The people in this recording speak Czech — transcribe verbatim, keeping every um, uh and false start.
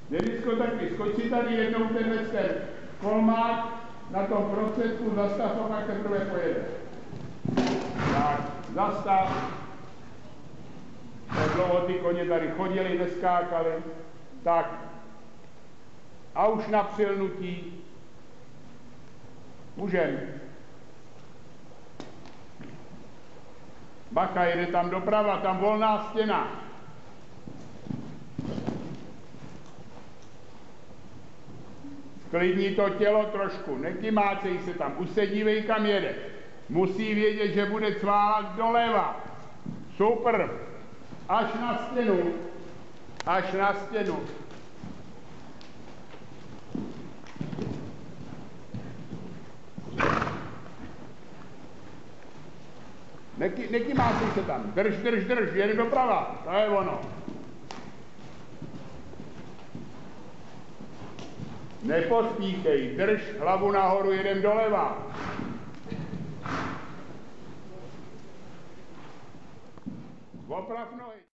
Dědisko taky, skočí tady jednou tenhle ten kolmák na tom prostředku, zastav a pak teprve pojede. Tak, zastav. Tak dlouho ty koně tady chodili, neskákali. Tak. A už na přilnutí. Můžem. Bacha, jede tam doprava, tam volná stěna. Klidní to tělo trošku, nekymácej se tam, už se dívej, kam jede. Musí vědět, že bude cválat doleva. Super. Až na stěnu. Až na stěnu. Neky, nekymácej se tam. Drž, drž, drž, jede doprava. To je ono. Nepospíchej, drž hlavu nahoru, jedem doleva. Oprav nohy.